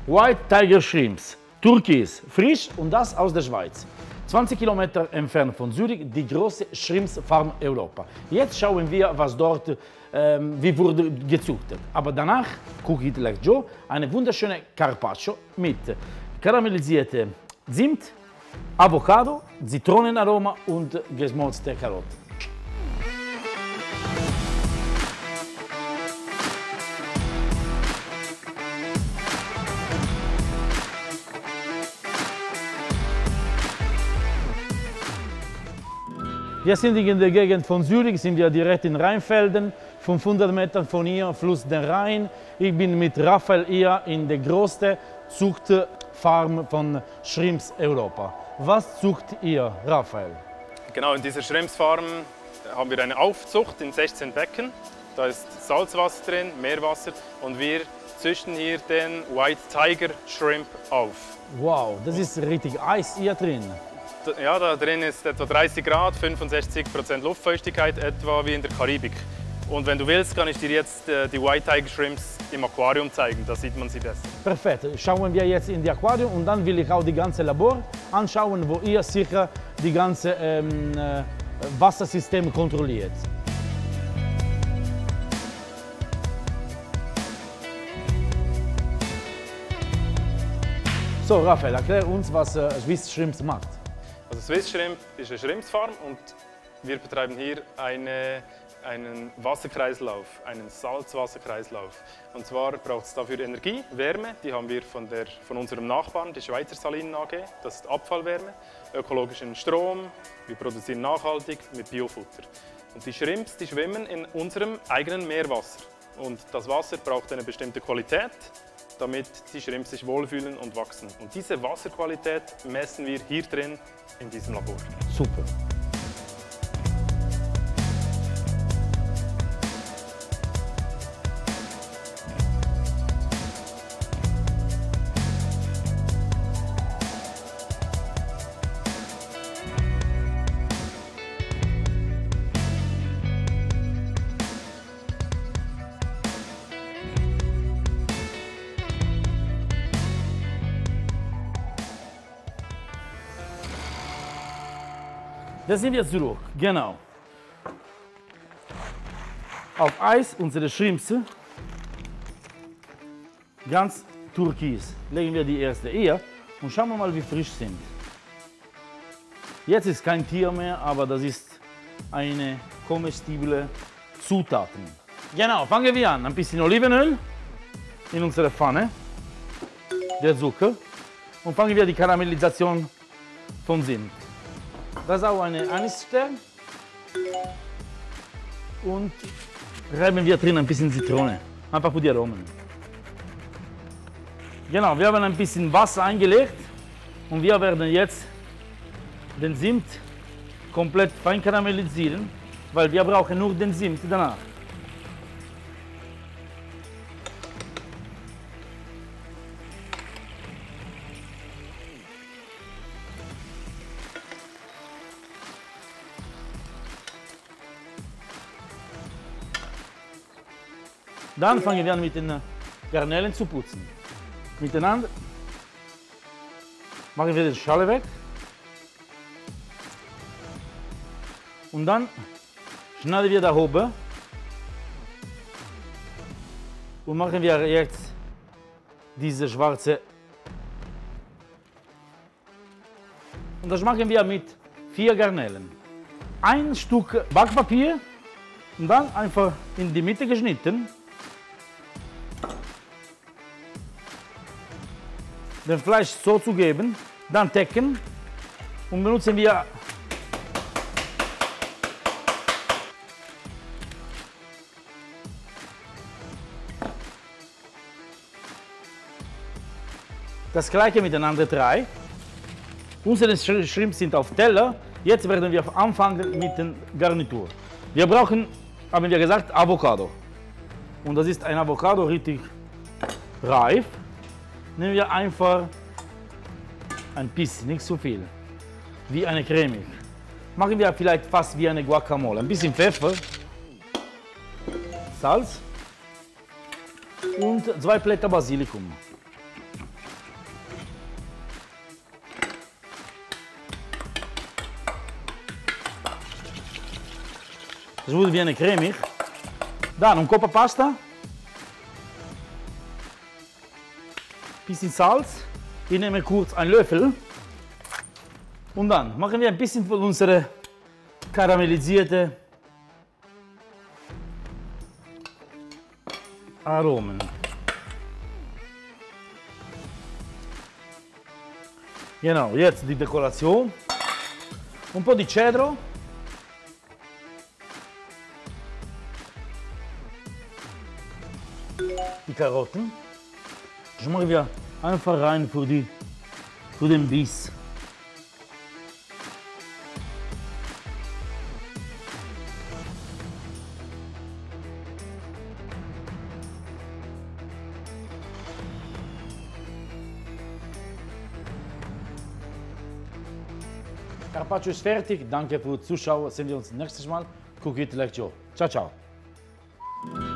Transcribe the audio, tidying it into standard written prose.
White Tiger Shrimps, Türkis, frisch und das aus der Schweiz. 20 Kilometer entfernt von Zürich, die große Shrimps-Farm Europa. Jetzt schauen wir, was dort, wie wurde gezüchtet. Aber danach, Cook It Like Joe, eine wunderschöne Carpaccio mit karamellisierte Zimt, Avocado, Zitronenaroma und geschmolzene Karotten. Wir sind in der Gegend von Zürich, sind wir direkt in Rheinfelden, 500 Meter von hier, Fluss der Rhein. Ich bin mit Raphael hier in der größten Zuchtfarm von Shrimps Europa. Was zucht ihr, Raphael? Genau, in dieser Shrimps-Farm haben wir eine Aufzucht in 16 Becken. Da ist Salzwasser drin, Meerwasser und wir züchten hier den White Tiger Shrimp auf. Wow, das ist richtig Eis hier drin. Ja, da drin ist etwa 30 Grad, 65% Luftfeuchtigkeit, etwa wie in der Karibik. Und wenn du willst, kann ich dir jetzt die White Tiger Shrimps im Aquarium zeigen, da sieht man sie besser. Perfekt, schauen wir jetzt in die Aquarium und dann will ich auch die ganze Labor anschauen, wo ihr sicher die ganze Wassersystem kontrolliert. So, Raphael, erklär uns, was Swiss Shrimps macht. Also Swiss Shrimp ist eine Shrimpsfarm und wir betreiben hier einen Wasserkreislauf, einen Salzwasserkreislauf. Und zwar braucht es dafür Energie, Wärme, die haben wir von unserem Nachbarn, die Schweizer Salinen AG, das ist Abfallwärme, ökologischen Strom, wir produzieren nachhaltig mit Biofutter. Und die Shrimps, die schwimmen in unserem eigenen Meerwasser. Und das Wasser braucht eine bestimmte Qualität, damit die Shrimps sich wohlfühlen und wachsen. Und diese Wasserqualität messen wir hier drin in diesem Labor. Super. Da sind wir zurück, genau. Auf Eis unsere Shrimps, ganz türkis. Legen wir die erste hier und schauen wir mal, wie frisch sind. Jetzt ist kein Tier mehr, aber das ist eine comestible Zutaten. Genau, fangen wir an. Ein bisschen Olivenöl in unsere Pfanne, der Zucker und fangen wir die Karamellisation von Zimt. Das ist auch eine Anisstern und reiben wir drin ein bisschen Zitrone, einfach für die Aromen. Genau, wir haben ein bisschen Wasser eingelegt und wir werden jetzt den Zimt komplett fein karamellisieren, weil wir brauchen nur den Zimt danach. Dann fangen wir an mit den Garnelen zu putzen. Miteinander machen wir die Schale weg. Und dann schneiden wir da oben. Und machen wir jetzt diese schwarze. Und das machen wir mit 4 Garnelen. Ein Stück Backpapier und dann einfach in die Mitte geschnitten. Den Fleisch so zu geben, dann decken und benutzen wir das gleiche mit den anderen 3. Unsere Shrimps sind auf Teller. Jetzt werden wir anfangen mit der Garnitur. Wir brauchen, haben wir gesagt, Avocado. Und das ist ein Avocado richtig reif. Nehmen wir einfach ein bisschen, nicht so viel, wie eine Creme. Machen wir vielleicht fast wie eine Guacamole. Ein bisschen Pfeffer, Salz und 2 Blätter Basilikum. Das wurde wie eine cremig. Dann ein Kopf Pasta. Bisschen Salz. Ich nehme kurz einen Löffel. Und dann machen wir ein bisschen von unserer karamellisierte Aromen. Genau, jetzt die Dekoration. Un po' di cedro. Die Karotten. Das machen wir einfach rein für den Biss. Carpaccio ist fertig. Danke für das Zuschauen. Sehen wir uns nächstes Mal. Cook it like Joe. Ciao, ciao.